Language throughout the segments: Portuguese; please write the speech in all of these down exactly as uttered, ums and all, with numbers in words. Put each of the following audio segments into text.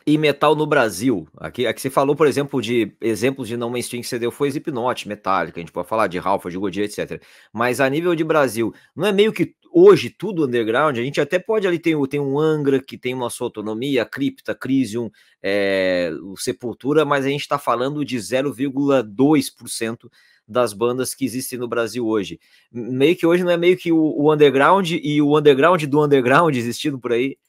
E metal no Brasil, aqui, aqui você falou, por exemplo, de exemplos de não mainstream que você deu foi Slipknot, Metallica, a gente pode falar de Halford, de Gojira, etcétera. Mas a nível de Brasil, não é meio que hoje tudo underground? A gente até pode ali, tem, tem um Angra, que tem uma sua autonomia, a Crypta, Crisium, é, o Sepultura, mas a gente está falando de zero vírgula dois por cento das bandas que existem no Brasil hoje. Meio que hoje não é meio que o, o underground e o underground do underground existindo por aí?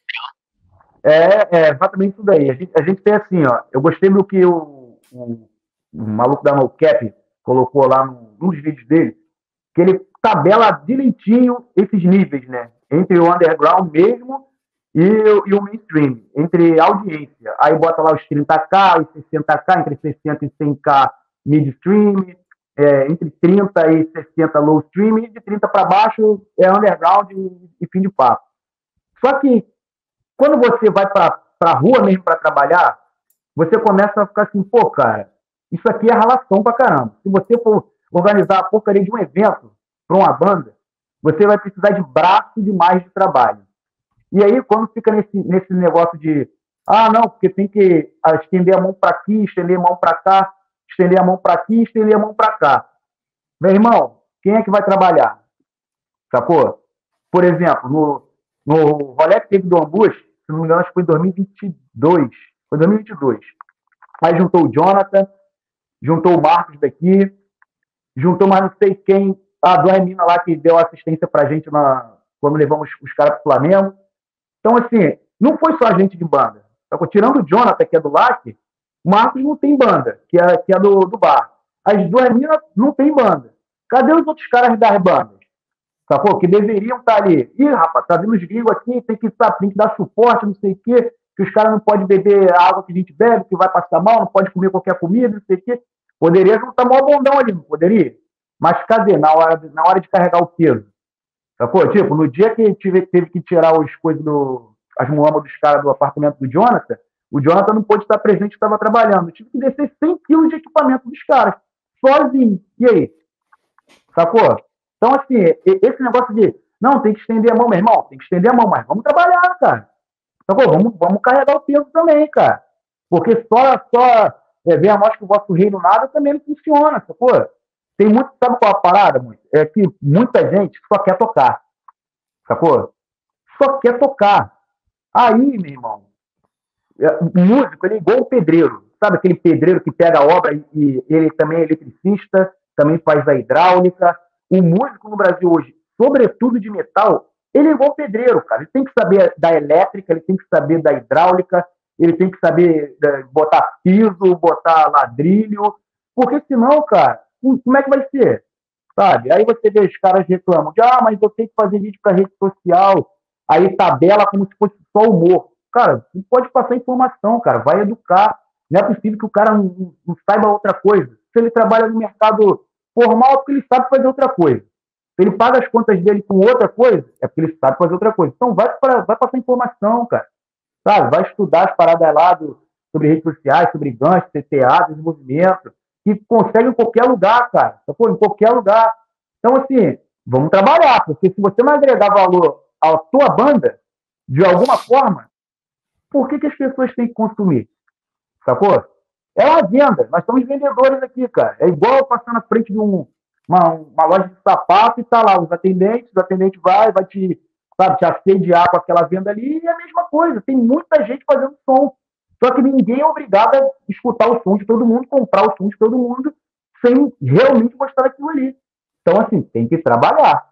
É, é exatamente isso daí. A gente, a gente tem assim, ó. Eu gostei do que o, o, o maluco da NoCap colocou lá no, nos vídeos dele, que ele tabela direitinho esses níveis, né? Entre o underground mesmo e, e o mainstream, entre audiência. Aí bota lá os trinta K, os sessenta K, entre sessenta e cem K midstream, é, entre trinta e sessenta low stream, e de trinta para baixo é underground e, e fim de papo. Só que quando você vai para a rua mesmo para trabalhar, você começa a ficar assim, pô, cara, isso aqui é ralação pra caramba. Se você for organizar a porcaria de um evento para uma banda, você vai precisar de braço demais de trabalho. E aí, quando fica nesse, nesse negócio de, ah, não, porque tem que estender a mão para aqui, estender a mão para cá, estender a mão para aqui, estender a mão para cá. Meu irmão, quem é que vai trabalhar? Sacou? Por exemplo, no, no rolê que teve do Ambush, se não me engano, acho que foi em dois mil e vinte e dois. Foi dois mil e vinte e dois. Aí juntou o Jonathan, juntou o Marcos daqui, juntou mais não sei quem, a Dona Mina lá que deu assistência pra gente na, quando levamos os caras pro Flamengo. Então, assim, não foi só a gente de banda. Tirando o Jonathan, que é do L A C, o Marcos não tem banda, que é, que é do, do bar. As duas minas não tem banda. Cadê os outros caras das bandas? Sacou? Que deveriam estar ali. Ih, rapaz, tá vindo os gringos aqui, tem que, tem que dar suporte, não sei o quê, que os caras não podem beber a água que a gente bebe, que vai passar mal, não pode comer qualquer comida, não sei o quê. Poderia juntar mó bondão ali, não poderia? Mas cadê? Na hora, na hora de carregar o peso. Sacou? Tipo, no dia que tive, teve que tirar os coisas do, as muambas dos caras do apartamento do Jonathan, o Jonathan não pôde estar presente, estava trabalhando. Eu tive que descer cem quilos de equipamento dos caras, sozinho. E aí? Sacou? Então, assim, esse negócio de, não, tem que estender a mão, meu irmão, tem que estender a mão, mas vamos trabalhar, cara. Sacou? Vamos, vamos carregar o peso também, cara. Porque só, só é, ver a nós que o vosso reino nada também não funciona, sacou? Tem muito, sabe qual é a parada, muito? É que muita gente só quer tocar, sacou? Só quer tocar. Aí, meu irmão, o músico, ele é igual o pedreiro. Sabe aquele pedreiro que pega a obra e, e ele também é eletricista, também faz a hidráulica. O músico no Brasil hoje, sobretudo de metal, ele é igual o pedreiro, cara. Ele tem que saber da elétrica, ele tem que saber da hidráulica, ele tem que saber é, botar piso, botar ladrilho, porque senão, cara, como é que vai ser? Sabe? Aí você vê os caras reclamam de, ah, mas eu tenho que fazer vídeo para rede social, aí tabela como se fosse só humor. Cara, não pode passar informação, cara, vai educar. Não é possível que o cara não, não saiba outra coisa. Se ele trabalha no mercado formal, é porque ele sabe fazer outra coisa. Se ele paga as contas dele com outra coisa, é porque ele sabe fazer outra coisa. Então vai, pra, vai passar informação, cara. Sabe? Vai estudar as paradas lá do, sobre redes sociais, sobre gancho, C T A, desenvolvimento, que consegue em qualquer lugar, cara. Em qualquer lugar. Então, assim, vamos trabalhar, porque se você não agregar valor à tua banda, de alguma forma, por que, que as pessoas têm que consumir? Sacou? É uma venda. Nós somos vendedores aqui, cara. É igual passar na frente de um, uma, uma loja de sapato e tá lá os atendentes, o atendente vai, vai te, sabe, te assediar com aquela venda ali, e é a mesma coisa. Tem muita gente fazendo som. Só que ninguém é obrigado a escutar o som de todo mundo, comprar o som de todo mundo, sem realmente gostar daquilo ali. Então, assim, tem que trabalhar.